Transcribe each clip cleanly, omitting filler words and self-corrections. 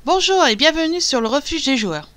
Bonjour et bienvenue sur le refuge des joueurs.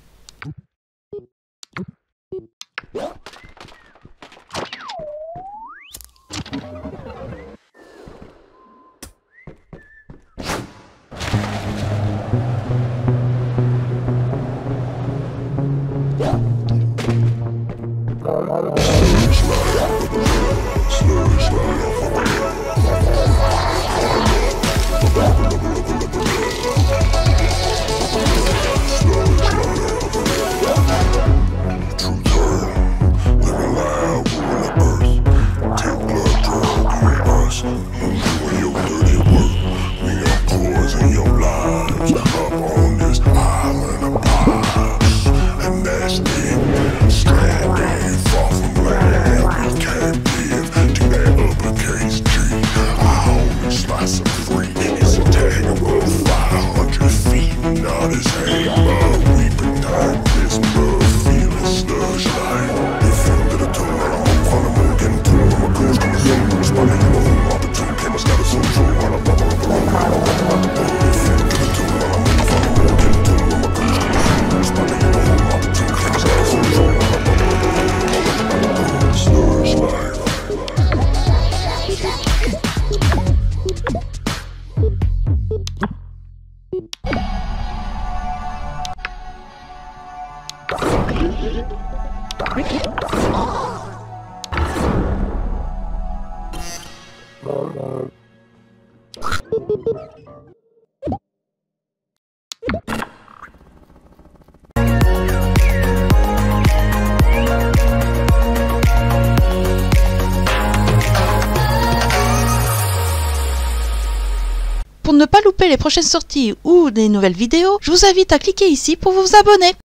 Pour ne pas louper les prochaines sorties ou des nouvelles vidéos, je vous invite à cliquer ici pour vous abonner.